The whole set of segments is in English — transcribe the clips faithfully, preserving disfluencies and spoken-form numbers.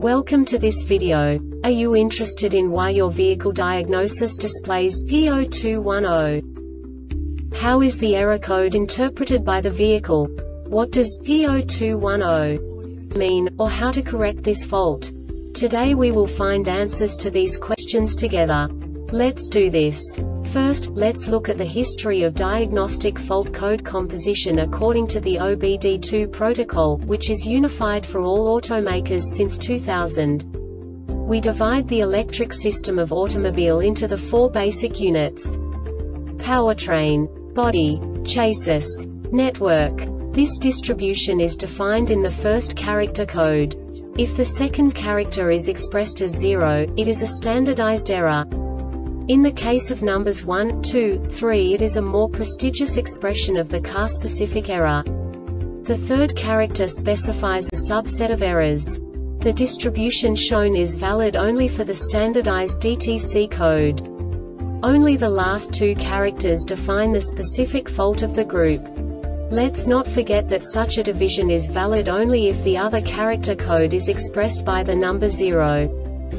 Welcome to this video. Are you interested in why your vehicle diagnosis displays P zero two one zero? How is the error code interpreted by the vehicle? What does P zero two one zero mean, or how to correct this fault? Today we will find answers to these questions together. Let's do this. First, let's look at the history of diagnostic fault code composition according to the O B D two protocol, which is unified for all automakers since two thousand. We divide the electric system of automobile into the four basic units: powertrain, body, chassis, network. This distribution is defined in the first character code. If the second character is expressed as zero, it is a standardized error. In the case of numbers one, two, three, it is a more prestigious expression of the car-specific error. The third character specifies a subset of errors. The distribution shown is valid only for the standardized D T C code. Only the last two characters define the specific fault of the group. Let's not forget that such a division is valid only if the other character code is expressed by the number zero.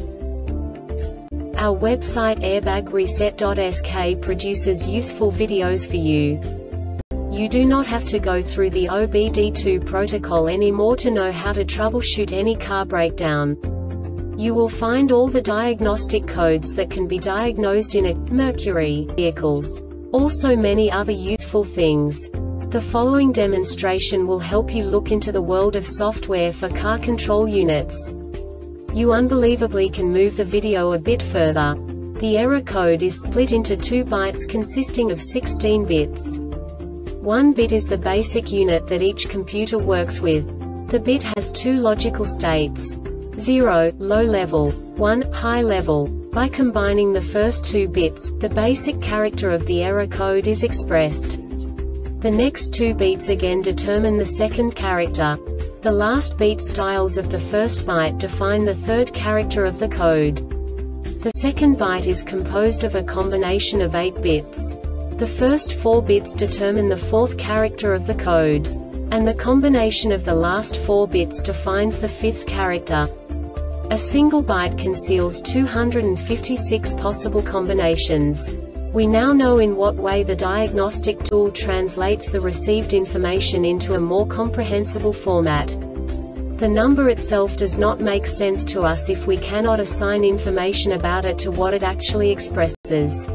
Our website airbag reset dot S K produces useful videos for you. You do not have to go through the O B D two protocol anymore to know how to troubleshoot any car breakdown. You will find all the diagnostic codes that can be diagnosed in a Mercury vehicles. Also many other useful things. The following demonstration will help you look into the world of software for car control units. You unbelievably can move the video a bit further. The error code is split into two bytes consisting of sixteen bits. One bit is the basic unit that each computer works with. The bit has two logical states: zero, low level, one, high level. By combining the first two bits, the basic character of the error code is expressed. The next two beats again determine the second character. The last beat styles of the first byte define the third character of the code. The second byte is composed of a combination of eight bits. The first four bits determine the fourth character of the code. And the combination of the last four bits defines the fifth character. A single byte conceals two hundred fifty-six possible combinations. We now know in what way the diagnostic tool translates the received information into a more comprehensible format. The number itself does not make sense to us if we cannot assign information about it to what it actually expresses.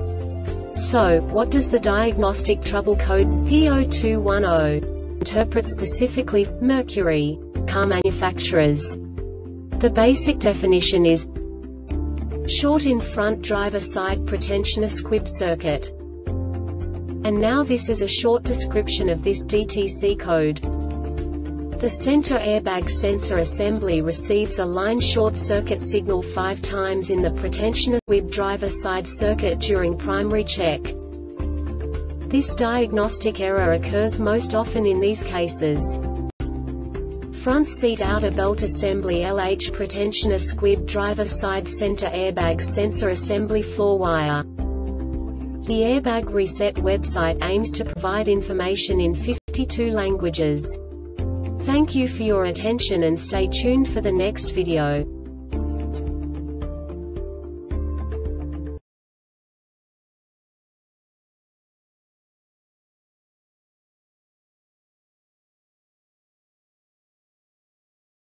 So, what does the diagnostic trouble code P zero two one zero interpret specifically for Mercury car manufacturers? The basic definition is short in front driver side pretensioner squib circuit. And now this is a short description of this D T C code. The center airbag sensor assembly receives a line short circuit signal five times in the pretensioner squib driver side circuit during primary check. This diagnostic error occurs most often in these cases: front seat outer belt assembly L H pretensioner squib driver side center airbag sensor assembly floor wire. The Airbag Reset website aims to provide information in fifty-two languages. Thank you for your attention and stay tuned for the next video.